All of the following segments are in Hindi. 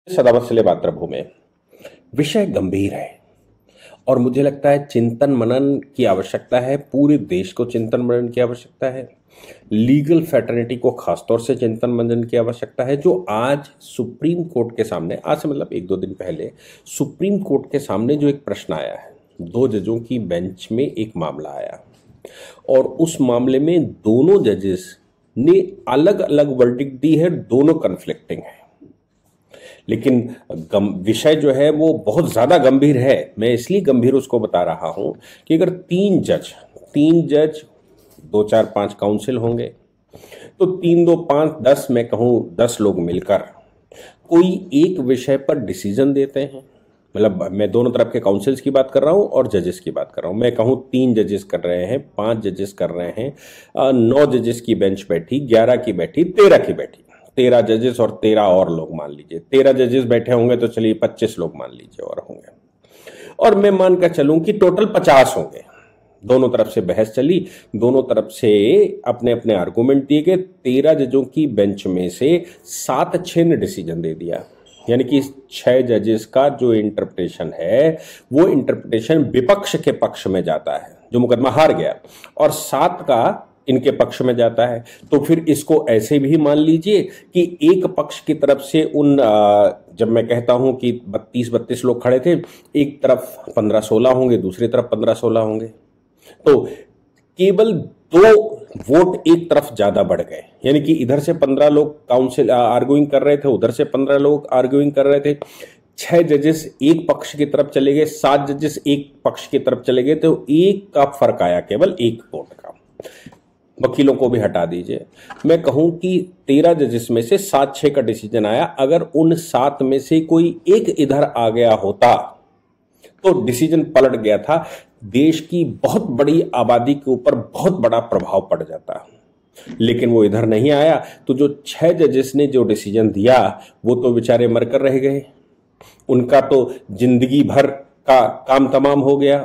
सदावत्सले मातृभूमि विषय गंभीर है और मुझे लगता है चिंतन मनन की आवश्यकता है। पूरे देश को चिंतन मनन की आवश्यकता है। लीगल फैटर्निटी को खासतौर से चिंतन मनन की आवश्यकता है। जो आज सुप्रीम कोर्ट के सामने, आज से मतलब एक दो दिन पहले सुप्रीम कोर्ट के सामने जो एक प्रश्न आया है, दो जजों की बेंच में एक मामला आया और उस मामले में दोनों जजेस ने अलग अलग वर्डिक्ट दी है, दोनों कन्फ्लिक्टिंग है। लेकिन विषय जो है वो बहुत ज़्यादा गंभीर है। मैं इसलिए गंभीर उसको बता रहा हूं कि अगर तीन जज 2 4 5 काउंसिल होंगे तो 3 2 5 10, मैं कहूं 10 लोग मिलकर कोई एक विषय पर डिसीजन देते हैं। मतलब मैं दोनों तरफ के काउंसिल्स की बात कर रहा हूं और जजेस की बात कर रहा हूं। मैं कहूं 3 जजेस कर रहे हैं, 5 जजेस कर रहे हैं, 9 जजेस की बेंच बैठी, 11 की बैठी, 13 की बैठी, 13 जजेस और 13 और लोग मान लीजिए। 13 जजेस बैठे होंगे तो चलिए 25 लोग मान लीजिए और होंगे, और मैं मानकर चलूं कि टोटल 50 होंगे। दोनों तरफ से बहस चली, दोनों तरफ से अपने अपने आर्गुमेंट दिए गए। 13 जजों की बेंच में से 7-6 ने डिसीजन दे दिया, यानी कि 6 जजेस का जो इंटरप्रिटेशन है वो इंटरप्रिटेशन विपक्ष के पक्ष में जाता है, जो मुकदमा हार गया, और 7 का इनके पक्ष में जाता है। तो फिर इसको ऐसे भी मान लीजिए कि एक पक्ष की तरफ से जब मैं कहता हूं कि 32 लोग खड़े थे, एक तरफ 15-16 होंगे, दूसरी तरफ 15-16 होंगे, तो केवल 2 वोट एक तरफ ज्यादा बढ़ गए। यानी कि इधर से 15 लोग काउंसिल आर्ग्यूइंग कर रहे थे, उधर से 15 लोग आर्ग्यूइंग कर रहे थे। 6 जजेस एक पक्ष की तरफ चले गए, 7 जजेस एक पक्ष की तरफ चले गए, तो एक का फर्क आया, केवल एक वोट का। वकीलों को भी हटा दीजिए। मैं कहूं कि 13 जजेस में से 7-6 का डिसीजन आया। अगर उन 7 में से कोई एक इधर आ गया होता तो डिसीजन पलट गया था, देश की बहुत बड़ी आबादी के ऊपर बहुत बड़ा प्रभाव पड़ जाता। लेकिन वो इधर नहीं आया, तो जो 6 जजेस ने जो डिसीजन दिया वो तो बेचारे मरकर रह गए। उनका तो जिंदगी भर का काम तमाम हो गया।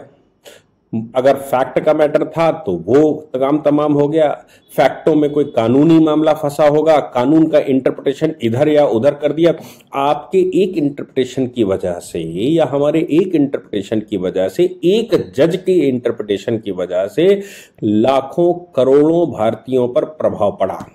अगर फैक्ट का मैटर था तो वो काम तमाम हो गया। फैक्टों में कोई कानूनी मामला फंसा होगा, कानून का इंटरप्रिटेशन इधर या उधर कर दिया। आपके एक इंटरप्रिटेशन की वजह से या हमारे एक इंटरप्रिटेशन की वजह से, एक जज के इंटरप्रिटेशन की वजह से लाखों करोड़ों भारतीयों पर प्रभाव पड़ा।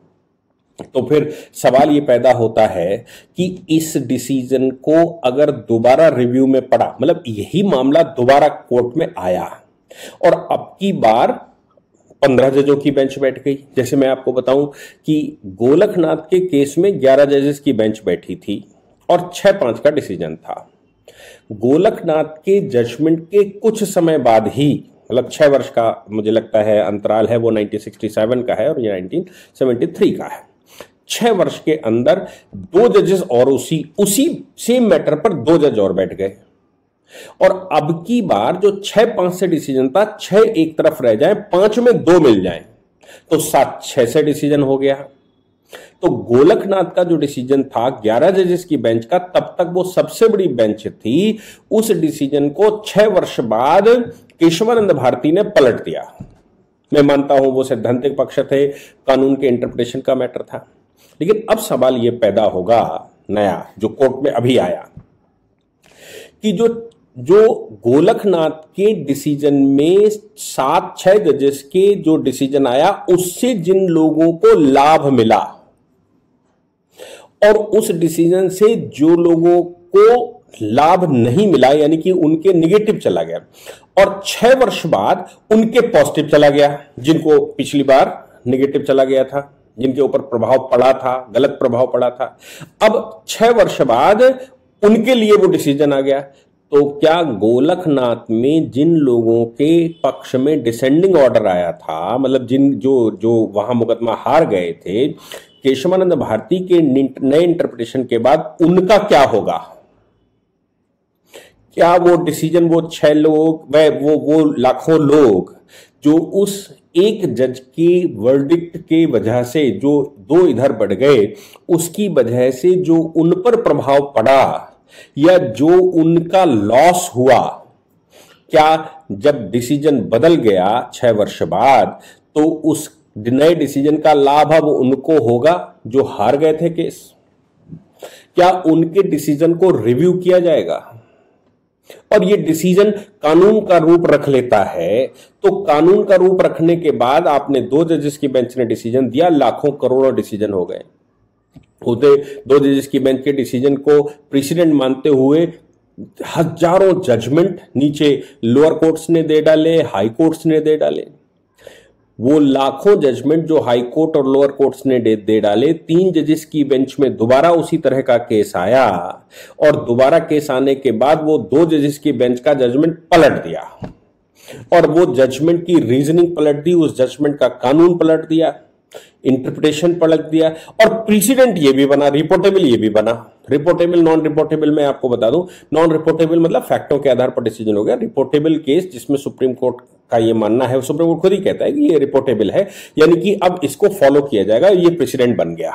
तो फिर सवाल ये पैदा होता है कि इस डिसीजन को अगर दोबारा रिव्यू में पड़ा, मतलब यही मामला दोबारा कोर्ट में आया और अब की बार 15 जजों की बेंच बैठ गई। जैसे मैं आपको बताऊं कि गोलखनाथ के केस में 11 जजेस की बेंच बैठी थी और 6-5 का डिसीजन था। गोलखनाथ के जजमेंट के कुछ समय बाद ही, मतलब 6 वर्ष का मुझे लगता है अंतराल है, वो 1967 का है और ये 1973 का है। 6 वर्ष के अंदर 2 जजेस और उसी सेम मैटर पर 2 जज और बैठ गए, और अब की बार जो 6-5 से डिसीजन था, 6 एक तरफ रह जाए, 5 में 2 मिल जाए, तो 7-6 से डिसीजन हो गया। तो गोलखनाथ का जो डिसीजन था 11 जजेस की बेंच का, तब तक वो सबसे बड़ी बेंच थी, उस डिसीजन को 6 वर्ष बाद केशवानंद भारती ने पलट दिया। मैं मानता हूं वो सैद्धांतिक पक्ष थे, कानून के इंटरप्रिटेशन का मैटर था। लेकिन अब सवाल यह पैदा होगा नया, जो कोर्ट में अभी आया, कि जो गोलखनाथ के डिसीजन में 7-6 जजेस के जो डिसीजन आया, उससे जिन लोगों को लाभ मिला और उस डिसीजन से जो लोगों को लाभ नहीं मिला, यानी कि उनके निगेटिव चला गया, और 6 वर्ष बाद उनके पॉजिटिव चला गया, जिनको पिछली बार निगेटिव चला गया था, जिनके ऊपर प्रभाव पड़ा था, गलत प्रभाव पड़ा था। अब 6 वर्ष बाद उनके लिए वो डिसीजन आ गया। तो क्या गोलखनाथ में जिन लोगों के पक्ष में डिसेंडिंग ऑर्डर आया था, मतलब जो वहां मुकदमा हार गए थे, केशवानंद भारती के नए इंटरप्रिटेशन के बाद उनका क्या होगा? क्या वो डिसीजन, वो 6 लोग, वो लाखों लोग जो उस एक जज की वर्डिक्ट के वजह से जो 2 इधर बढ़ गए, उसकी वजह से जो उन पर प्रभाव पड़ा या जो उनका लॉस हुआ, क्या जब डिसीजन बदल गया 6 वर्ष बाद, तो उस नए डिसीजन का लाभ अब उनको होगा जो हार गए थे केस? क्या उनके डिसीजन को रिव्यू किया जाएगा? और ये डिसीजन कानून का रूप रख लेता है, तो कानून का रूप रखने के बाद आपने 2 जजेस की बेंच ने डिसीजन दिया, लाखों करोड़ों डिसीजन हो गए। उसे 2 जजेस की बेंच के डिसीजन को प्रेसिडेंट मानते हुए हजारों जजमेंट नीचे लोअर कोर्ट्स ने दे डाले, हाई कोर्ट्स ने दे डाले। वो लाखों जजमेंट जो हाई कोर्ट और लोअर कोर्ट्स ने दे डाले, 3 जजेस की बेंच में दोबारा उसी तरह का केस आया और दोबारा केस आने के बाद वो 2 जजेस की बेंच का जजमेंट पलट दिया और वो जजमेंट की रीजनिंग पलट दी, उस जजमेंट का कानून पलट दिया, इंटरप्रिटेशन पलट दिया और प्रेसिडेंट ये भी बना, रिपोर्टेबल ये भी बना। रिपोर्टेबल, नॉन रिपोर्टेबल मैं आपको बता दूं, नॉन रिपोर्टेबल मतलब फैक्टों के आधार पर डिसीजन हो गया। रिपोर्टेबल केस जिसमें सुप्रीम कोर्ट का ये मानना है, सुप्रीम कोर्ट खुद ही कहता है कि ये रिपोर्टेबल है, यानी कि अब इसको फॉलो किया जाएगा, ये प्रेसिडेंट बन गया।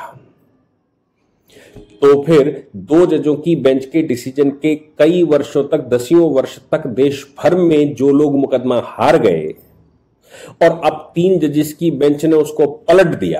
तो फिर 2 जजों की बेंच के डिसीजन के कई वर्षों तक, दसियों वर्ष तक देश भर में जो लोग मुकदमा हार गए और अब 3 जजेस की बेंच ने उसको पलट दिया,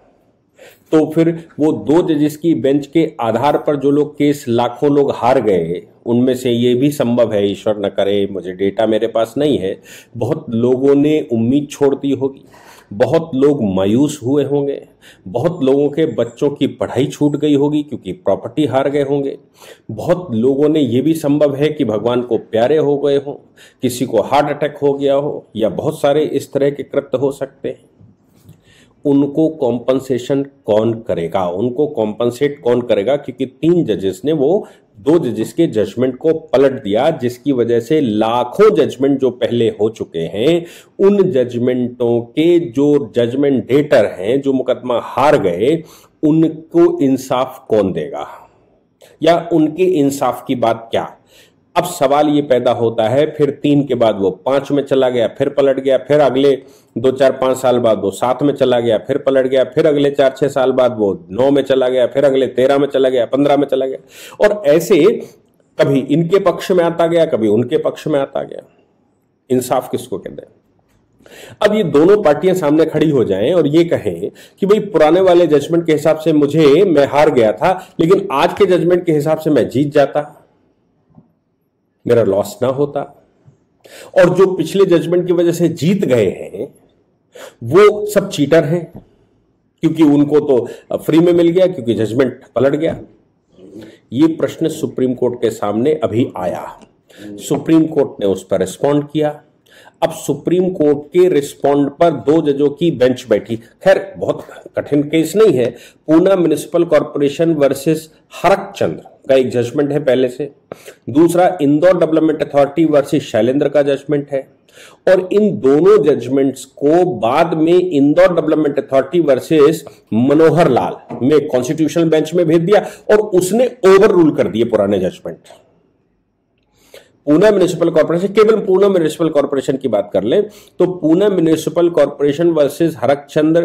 तो फिर वो 2 जजेस की बेंच के आधार पर जो लोग केस लाखों लोग हार गए, उनमें से ये भी संभव है, ईश्वर न करे, मुझे डेटा मेरे पास नहीं है, बहुत लोगों ने उम्मीद छोड़ दी होगी, बहुत लोग मायूस हुए होंगे, बहुत लोगों के बच्चों की पढ़ाई छूट गई होगी क्योंकि प्रॉपर्टी हार गए होंगे, बहुत लोगों ने ये भी संभव है कि भगवान को प्यारे हो गए हों, किसी को हार्ट अटैक हो गया हो, या बहुत सारे इस तरह के कृत्य हो सकते हैं। उनको कॉम्पनसेशन कौन करेगा? उनको कॉम्पनसेट कौन करेगा? क्योंकि 3 जजेस ने वो 2 जजेस के जजमेंट को पलट दिया, जिसकी वजह से लाखों जजमेंट जो पहले हो चुके हैं, उन जजमेंटों के जो जजमेंट डेटर हैं, जो मुकदमा हार गए, उनको इंसाफ कौन देगा? या उनके इंसाफ की बात क्या? अब सवाल ये पैदा होता है, फिर 3 के बाद वो 5 में चला गया, फिर पलट गया, फिर अगले 2, 4, 5 साल बाद वो 7 में चला गया, फिर पलट गया, फिर अगले 4, 6 साल बाद वो 9 में चला गया, फिर अगले 13 में चला गया, 15 में चला गया, और ऐसे कभी इनके पक्ष में आता गया, कभी उनके पक्ष में आता गया। इंसाफ किसको कहते हैं? अब ये दोनों पार्टियां सामने खड़ी हो जाएं और ये कहें कि भाई पुराने वाले जजमेंट के हिसाब से मैं हार गया था, लेकिन आज के जजमेंट के हिसाब से मैं जीत जाता, मेरा लॉस ना होता, और जो पिछले जजमेंट की वजह से जीत गए हैं वो सब चीटर हैं क्योंकि उनको तो फ्री में मिल गया, क्योंकि जजमेंट पलट गया। ये प्रश्न सुप्रीम कोर्ट के सामने अभी आया, सुप्रीम कोर्ट ने उस पर रिस्पॉन्ड किया। अब सुप्रीम कोर्ट के रिस्पॉन्ड पर 2 जजों की बेंच बैठी। खैर बहुत कठिन केस नहीं है, Poona municipal corporation versus Harakchandra का एक जजमेंट है पहले से, दूसरा Indore development authority versus Shailendra का जजमेंट है, और इन दोनों जजमेंट्स को बाद में Indore development authority versus Manohar Lal में कॉन्स्टिट्यूशनल बेंच में भेज दिया और उसने ओवर रूल कर दिए पुराने जजमेंट। पूना म्युनिसिपल कॉर्पोरेशन, केवल पूना म्युनिसिपल कॉर्पोरेशन की बात कर लें तो Poona municipal corporation versus Harakchandra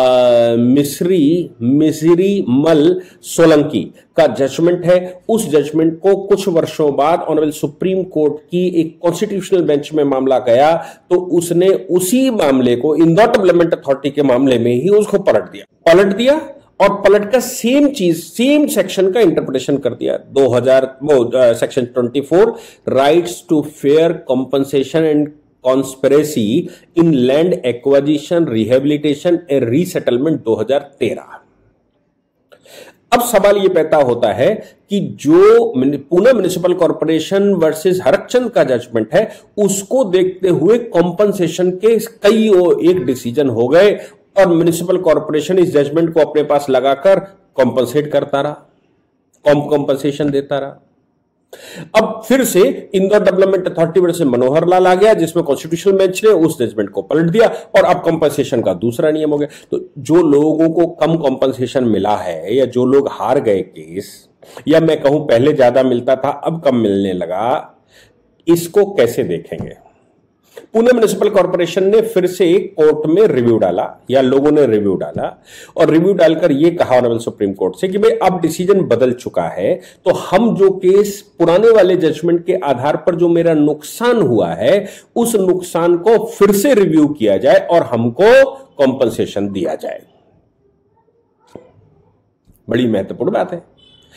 Misri Mal Solanki का जजमेंट है। उस जजमेंट को कुछ वर्षों बाद ऑनरेबल सुप्रीम कोर्ट की एक कॉन्स्टिट्यूशनल बेंच में मामला गया, तो उसने उसी मामले को इंदौर डेवलपमेंट अथॉरिटी के मामले में ही उसको पलट दिया और पलट का सेम चीज, सेम सेक्शन का इंटरप्रिटेशन कर दिया। 2000 section 24 rights to fair compensation and conspiracy in land acquisition rehabilitation and resettlement 2013। अब सवाल यह पैदा होता है कि जो Poona municipal corporation versus Harakchand का जजमेंट है, उसको देखते हुए कॉम्पनसेशन के कई एक डिसीजन हो गए और म्युनिसिपल कॉर्पोरेशन इस जजमेंट को अपने पास लगाकर कॉम्पनसेट करता रहा, कॉम्पनसेशन देता रहा। अब फिर से Indore development authority versus Manohar Lal आ गया, जिसमें कॉन्स्टिट्यूशनल बेंच ने उस जजमेंट को पलट दिया और अब कॉम्पनसेशन का दूसरा नियम हो गया। तो जो लोगों को कम कॉम्पनसेशन मिला है, या जो लोग हार गए केस, या मैं कहूं पहले ज्यादा मिलता था अब कम मिलने लगा, इसको कैसे देखेंगे? पुणे म्युनिसिपल कॉर्पोरेशन ने फिर से कोर्ट में रिव्यू डाला, या लोगों ने रिव्यू डाला, और रिव्यू डालकर यह कहा ऑनरेबल सुप्रीम कोर्ट से कि भाई अब डिसीजन बदल चुका है, तो हम जो केस पुराने वाले जजमेंट के आधार पर जो मेरा नुकसान हुआ है, उस नुकसान को फिर से रिव्यू किया जाए और हमको कॉम्पनसेशन दिया जाए। बड़ी महत्वपूर्ण बात है।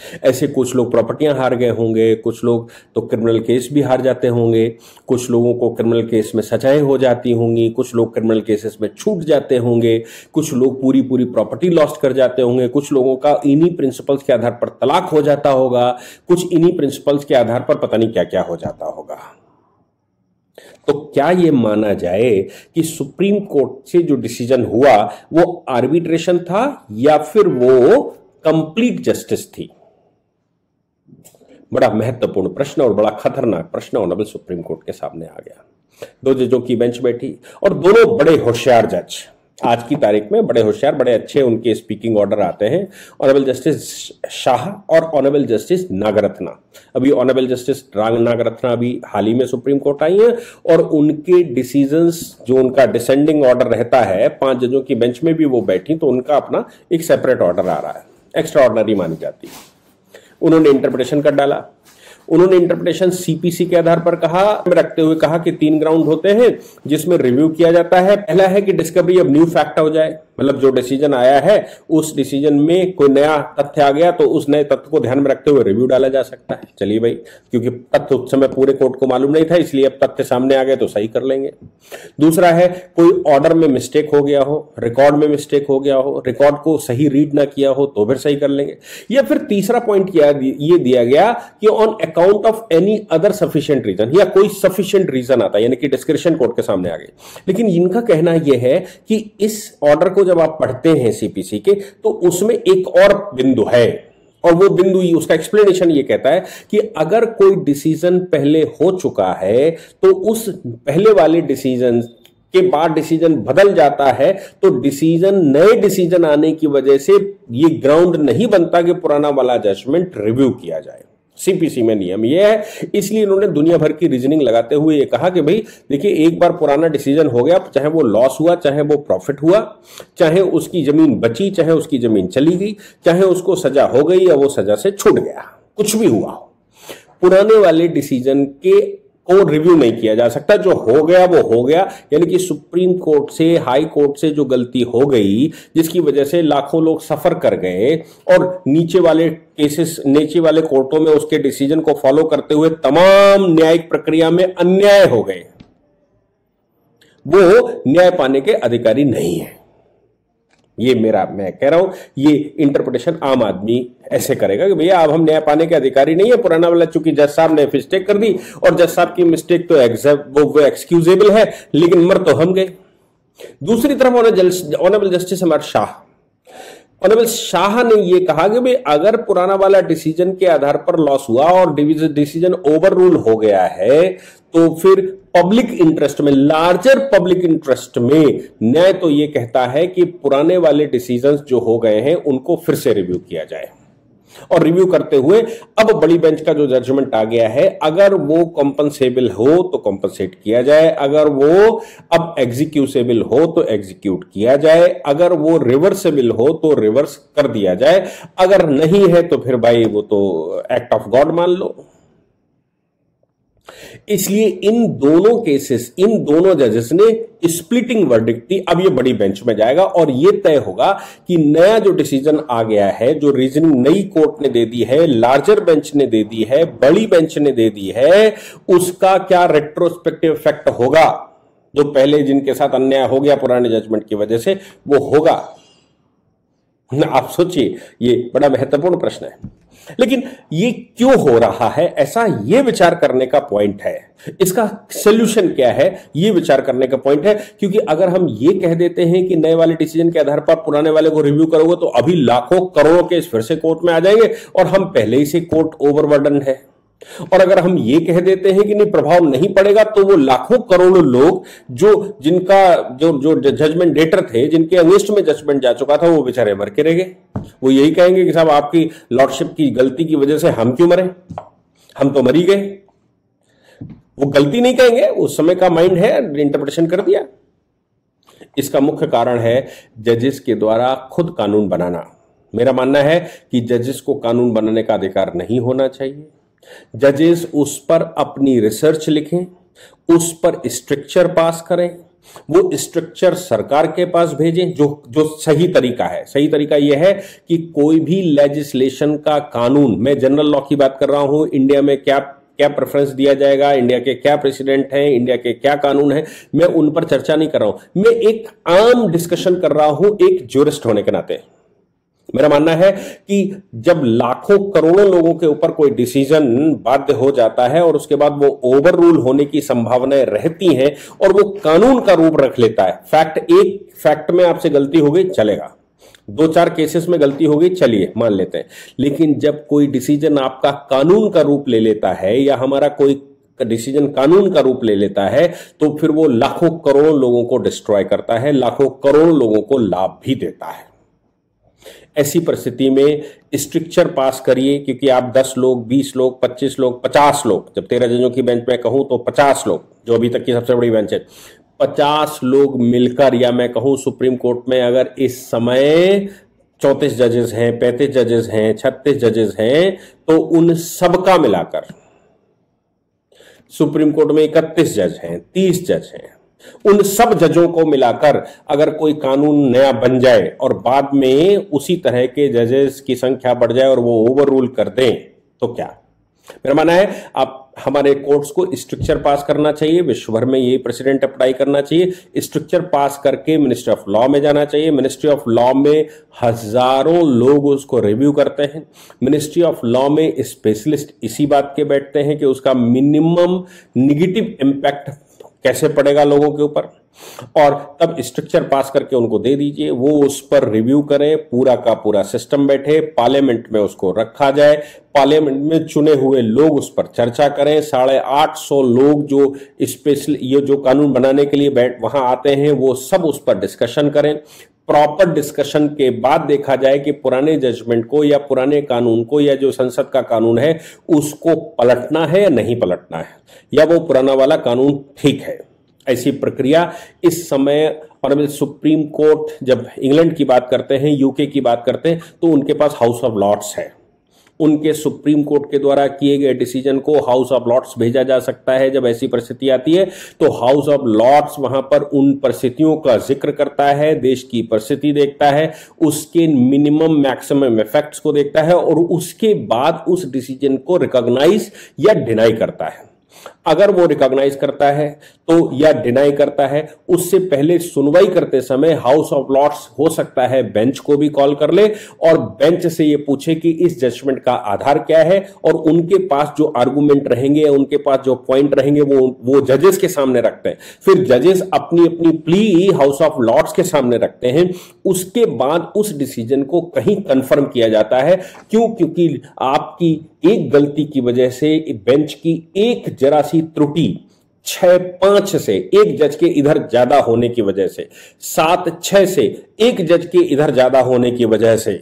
ऐसे कुछ लोग प्रॉपर्टियां हार गए होंगे, कुछ लोग तो क्रिमिनल केस भी हार जाते होंगे, कुछ लोगों को क्रिमिनल केस में सजाएं हो जाती होंगी, कुछ लोग क्रिमिनल केसेस में छूट जाते होंगे, कुछ लोग पूरी पूरी प्रॉपर्टी लॉस्ट कर जाते होंगे, कुछ लोगों का इन्हीं प्रिंसिपल्स के आधार पर तलाक हो जाता होगा, कुछ इन्हीं प्रिंसिपल्स के आधार पर पता नहीं क्या क्या हो जाता होगा। तो क्या यह माना जाए कि सुप्रीम कोर्ट से जो डिसीजन हुआ वो आर्बिट्रेशन था या फिर वो कंप्लीट जस्टिस थी? बड़ा महत्वपूर्ण प्रश्न और बड़ा खतरनाक प्रश्न ऑनरेबल सुप्रीम कोर्ट के सामने आ गया। दो जजों की बेंच बैठी और दोनों बड़े होशियार जज, आज की तारीख में बड़े होशियार, बड़े अच्छे उनके स्पीकिंग ऑर्डर आते हैं। ऑनरेबल जस्टिस शाह और ऑनरेबल जस्टिस नागरत्ना। अभी ऑनरेबल जस्टिस नागरत्ना अभी हाल ही में सुप्रीम कोर्ट आई हैं और उनके डिसीजंस, जो उनका डिसेंडिंग ऑर्डर रहता है, 5 जजों की बेंच में भी वो बैठी, तो उनका अपना एक सेपरेट ऑर्डर आ रहा है, एक्स्ट्रा ऑर्डिनरी मानी जाती है। उन्होंने इंटरप्रिटेशन कर डाला। उन्होंने इंटरप्रिटेशन सीपीसी के आधार पर रखते हुए कहा कि 3 ग्राउंड होते हैं जिसमें रिव्यू किया जाता है। पहला है कि डिस्कवरी ऑफ न्यू फैक्ट हो जाए, मतलब जो डिसीजन आया है उस डिसीजन में कोई नया तथ्य आ गया तो उस नए तथ्य को ध्यान में रखते हुए रिव्यू डाला जा सकता है। चलिए भाई, क्योंकि तथ्य उस समय पूरे कोर्ट को मालूम नहीं था, इसलिए अब तथ्य सामने आ गए तो सही कर लेंगे। दूसरा है कोई ऑर्डर में मिस्टेक हो गया हो, रिकॉर्ड में मिस्टेक हो गया हो, रिकॉर्ड को सही रीड ना किया हो तो फिर सही कर लेंगे। या फिर तीसरा पॉइंट ये दिया गया कि on account of any other sufficient reason, या कोई सफिशिएंट रीजन आता है, यानी कि डिस्क्रिशन कोर्ट के सामने आ गए। लेकिन इनका कहना यह है कि इस ऑर्डर को जब आप पढ़ते हैं सीपीसी के, तो उसमें एक और बिंदु है, और वो बिंदु उसका एक्सप्लेनेशन ये कहता है कि अगर कोई डिसीजन पहले हो चुका है तो उस पहले वाले डिसीजन के बाद डिसीजन बदल जाता है तो डिसीजन, नए डिसीजन आने की वजह से ये ग्राउंड नहीं बनता कि पुराना वाला जजमेंट रिव्यू किया जाए। सीपीसी में नियम यह है, इसलिए इन्होंने दुनिया भर की रीजनिंग लगाते हुए ये कहा कि भाई देखिए, एक बार पुराना डिसीजन हो गया, चाहे वो लॉस हुआ, चाहे वो प्रॉफिट हुआ, चाहे उसकी जमीन बची, चाहे उसकी जमीन चली गई, चाहे उसको सजा हो गई या वो सजा से छूट गया, कुछ भी हुआ हो, पुराने वाले डिसीजन के को रिव्यू नहीं किया जा सकता। जो हो गया वो हो गया, यानी कि सुप्रीम कोर्ट से, हाई कोर्ट से जो गलती हो गई जिसकी वजह से लाखों लोग सफर कर गए और नीचे वाले केसेस, नीचे वाले कोर्टों में उसके डिसीजन को फॉलो करते हुए तमाम न्यायिक प्रक्रिया में अन्याय हो गए, वो न्याय पाने के अधिकारी नहीं है। ये मैं कह रहा हूं, ये इंटरप्रिटेशन आम आदमी ऐसे करेगा कि भैया अब हम न्याय पाने के अधिकारी नहीं है, पुराना वाला चूंकि जज साहब ने मिस्टेक कर दी और जज साहब की मिस्टेक तो वो एक्सक्यूजेबल है, लेकिन मर तो हम गए। दूसरी तरफ honourable justice Amar Shah, honourable Shah ने यह कहा कि भाई अगर पुराना वाला डिसीजन के आधार पर लॉस हुआ और डिसीजन ओवर रूल हो गया है तो फिर पब्लिक इंटरेस्ट में, लार्जर पब्लिक इंटरेस्ट में न्याय तो यह कहता है कि पुराने वाले डिसीजंस जो हो गए हैं उनको फिर से रिव्यू किया जाए। और रिव्यू करते हुए अब बड़ी बेंच का जो जजमेंट आ गया है, अगर वो कॉम्पनसेबल हो तो कॉम्पनसेट किया जाए, अगर वो अब एग्जीक्यूसेबल हो तो एग्जीक्यूट किया जाए, अगर वो रिवर्सेबल हो तो रिवर्स कर दिया जाए, अगर नहीं है तो फिर भाई वो तो एक्ट ऑफ गॉड मान लो। इसलिए इन दोनों केसेस, इन दोनों जजेस ने स्प्लिटिंग वर्डिक्ट दी। अब ये बड़ी बेंच में जाएगा और ये तय होगा कि नया जो डिसीजन आ गया है, जो रीजनिंग नई कोर्ट ने दे दी है, लार्जर बेंच ने दे दी है, बड़ी बेंच ने दे दी है, उसका क्या रेट्रोस्पेक्टिव इफेक्ट होगा। जो पहले जिनके साथ अन्याय हो गया पुराने जजमेंट की वजह से, वो होगा। आप सोचिए, ये बड़ा महत्वपूर्ण प्रश्न है। लेकिन ये क्यों हो रहा है, ऐसा ये विचार करने का पॉइंट है। इसका सॉल्यूशन क्या है, ये विचार करने का पॉइंट है। क्योंकि अगर हम ये कह देते हैं कि नए वाले डिसीजन के आधार पर पुराने वाले को रिव्यू करोगे तो अभी लाखों करोड़ों केस फिर से कोर्ट में आ जाएंगे और हम पहले ही से कोर्ट ओवरबर्डन है। और अगर हम ये कह देते हैं कि नहीं, प्रभाव नहीं पड़ेगा, तो वो लाखों करोड़ों लोग जो जजमेंट डेटर थे, जिनके अगेंस्ट में जजमेंट जा चुका था, वो बेचारे मर के रह गए। वो यही कहेंगे कि साहब आपकी लॉर्डशिप की गलती की वजह से हम क्यों मरे, हम तो मर ही गए। वो गलती नहीं कहेंगे, उस समय का माइंड है, इंटरप्रिटेशन कर दिया। इसका मुख्य कारण है जजेस के द्वारा खुद कानून बनाना। मेरा मानना है कि जजेस को कानून बनाने का अधिकार नहीं होना चाहिए। जजेस उस पर अपनी रिसर्च लिखें, उस पर स्ट्रक्चर पास करें, वो स्ट्रक्चर सरकार के पास भेजें जो जो सही तरीका है। सही तरीका यह है कि कोई भी लेजिस्लेशन का कानून, मैं जनरल लॉ की बात कर रहा हूं, इंडिया में क्या क्या प्रेफरेंस दिया जाएगा, इंडिया के क्या प्रेसिडेंट हैं, इंडिया के क्या कानून हैं, मैं उन पर चर्चा नहीं कर रहा हूं। मैं एक आम डिस्कशन कर रहा हूं एक ज्यूरिस्ट होने के नाते। मेरा मानना है कि जब लाखों करोड़ों लोगों के ऊपर कोई डिसीजन बाध्य हो जाता है और उसके बाद वो ओवर रूल होने की संभावनाएं रहती हैं और वो कानून का रूप रख लेता है, एक फैक्ट में आपसे गलती हो गई चलेगा, 2-4 केसेस में गलती हो गई चलिए मान लेते हैं, लेकिन जब कोई डिसीजन आपका कानून का रूप ले लेता है या हमारा कोई डिसीजन कानून का रूप ले लेता है तो फिर वो लाखों करोड़ों लोगों को डिस्ट्रॉय करता है, लाखों करोड़ों लोगों को लाभ भी देता है। ऐसी परिस्थिति में स्ट्रिक्चर पास करिए, क्योंकि आप 10 लोग, 20 लोग, 25 लोग, 50 लोग, जब 13 जजों की बेंच में कहूं तो 50 लोग, जो अभी तक की सबसे बड़ी बेंच है, 50 लोग मिलकर, या मैं कहूं सुप्रीम कोर्ट में अगर इस समय 34 जजेस हैं, 35 जजेस हैं, 36 जजेस हैं, तो उन सबका मिलाकर सुप्रीम कोर्ट में 31 जज हैं, 30 जज हैं, उन सब जजों को मिलाकर अगर कोई कानून नया बन जाए और बाद में उसी तरह के जजेस की संख्या बढ़ जाए और वो ओवर रूल कर दें तो क्या? मेरा मानना है आप हमारे कोर्ट्स को स्ट्रक्चर पास करना चाहिए, विश्व भर में ये प्रेसिडेंट अप्लाई करना चाहिए, स्ट्रक्चर पास करके मिनिस्ट्री ऑफ लॉ में जाना चाहिए। मिनिस्ट्री ऑफ लॉ में हजारों लोग उसको रिव्यू करते हैं। मिनिस्ट्री ऑफ लॉ में स्पेशलिस्ट इसी बात के बैठते हैं कि उसका मिनिमम निगेटिव इंपैक्ट कैसे पड़ेगा लोगों के ऊपर, और तब स्ट्रक्चर पास करके उनको दे दीजिए, वो उस पर रिव्यू करें, पूरा का पूरा सिस्टम बैठे, पार्लियामेंट में उसको रखा जाए, पार्लियामेंट में चुने हुए लोग उस पर चर्चा करें, 850 लोग जो स्पेशल ये जो कानून बनाने के लिए वहां आते हैं वो सब उस पर डिस्कशन करें। प्रॉपर डिस्कशन के बाद देखा जाए कि पुराने जजमेंट को या पुराने कानून को या जो संसद का कानून है उसको पलटना है या नहीं पलटना है, या वो पुराना वाला कानून ठीक है। ऐसी प्रक्रिया इस समय, और सुप्रीम कोर्ट जब इंग्लैंड की बात करते हैं, यूके की बात करते हैं, तो उनके पास हाउस ऑफ लॉर्ड्स है, उनके सुप्रीम कोर्ट के द्वारा किए गए डिसीजन को हाउस ऑफ लॉर्ड्स भेजा जा सकता है। जब ऐसी परिस्थिति आती है तो हाउस ऑफ लॉर्ड्स वहां पर उन परिस्थितियों का जिक्र करता है, देश की परिस्थिति देखता है, उसके मिनिमम मैक्सिमम इफेक्ट्स को देखता है और उसके बाद उस डिसीजन को रिकॉग्नाइज या डिनाई करता है। अगर वो रिकॉग्नाइज करता है तो या डिनाई करता है, उससे पहले सुनवाई करते समय हाउस ऑफ लॉर्ड्स हो सकता है बेंच को भी कॉल कर ले और बेंच से ये पूछे कि इस जजमेंट का आधार क्या है, और उनके पास जो आर्गुमेंट रहेंगे, उनके पास जो पॉइंट रहेंगे वो जजेस के सामने रखते हैं। फिर जजेस अपनी अपनी प्ली हाउस ऑफ लॉर्ड्स के सामने रखते हैं। उसके बाद उस डिसीजन को कहीं कंफर्म किया जाता है। क्यों? क्योंकि आपकी एक गलती की वजह से बेंच की एक जरा सी त्रुटि 6-5 से एक जज के इधर ज्यादा होने की वजह से, 7-6 से एक जज के इधर ज्यादा होने की वजह से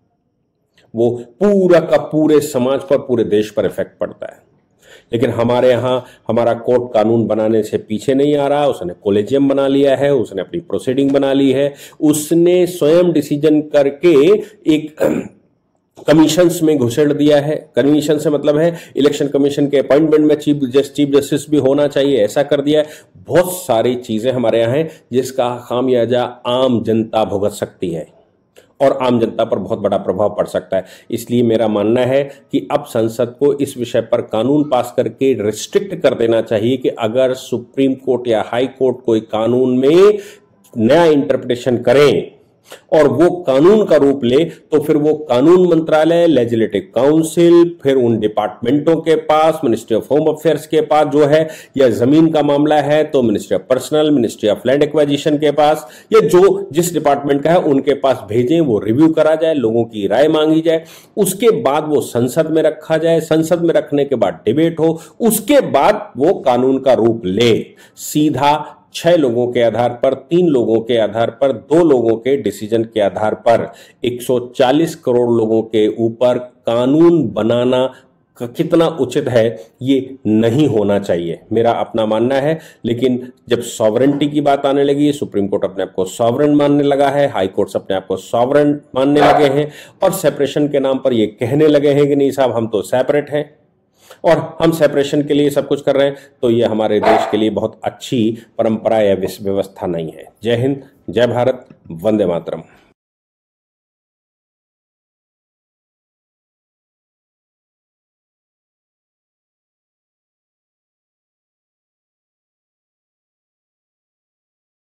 वो पूरा का पूरे समाज पर, पूरे देश पर इफेक्ट पड़ता है। लेकिन हमारे यहां हमारा कोर्ट कानून बनाने से पीछे नहीं आ रहा, उसने कोलेजियम बना लिया है, उसने अपनी प्रोसीडिंग बना ली है, उसने स्वयं डिसीजन करके एक कमीशंस में घुसेड़ दिया है। कमीशन से मतलब है इलेक्शन कमीशन के अपॉइंटमेंट में चीफ जस्टिस भी होना चाहिए, ऐसा कर दिया है। बहुत सारी चीजें हमारे यहाँ हैं जिसका खामियाजा आम जनता भुगत सकती है और आम जनता पर बहुत बड़ा प्रभाव पड़ सकता है। इसलिए मेरा मानना है कि अब संसद को इस विषय पर कानून पास करके रिस्ट्रिक्ट कर देना चाहिए कि अगर सुप्रीम कोर्ट या हाई कोर्ट कोई कानून में नया इंटरप्रिटेशन करें और वो कानून का रूप ले तो फिर वो कानून मंत्रालय, लेजिस्लेटिव काउंसिल, फिर उन डिपार्टमेंटों के पास, मिनिस्ट्री ऑफ होम अफेयर्स के पास जो है, या जमीन का मामला है तो ministry of personnel, ministry of land acquisition के पास, या जो जिस डिपार्टमेंट का है उनके पास भेजें, वो रिव्यू करा जाए, लोगों की राय मांगी जाए, उसके बाद वो संसद में रखा जाए, संसद में रखने के बाद डिबेट हो, उसके बाद वो कानून का रूप ले। सीधा 6 लोगों के आधार पर, 3 लोगों के आधार पर, 2 लोगों के डिसीजन के आधार पर 140 करोड़ लोगों के ऊपर कानून बनाना कितना उचित है, ये नहीं होना चाहिए, मेरा अपना मानना है। लेकिन जब सॉवरेंटी की बात आने लगी, सुप्रीम कोर्ट अपने आप को सॉवरेन मानने लगा है, हाई कोर्ट्स अपने आप को सॉवरेन मानने लगे हैं और सेपरेशन के नाम पर ये कहने लगे हैं कि नहीं साहब हम तो सेपरेट हैं, और हम सेपरेशन के लिए सब कुछ कर रहे हैं, तो ये हमारे देश के लिए बहुत अच्छी परंपरा या व्यवस्था नहीं है। जय हिंद, जय भारत, वंदे मातरम।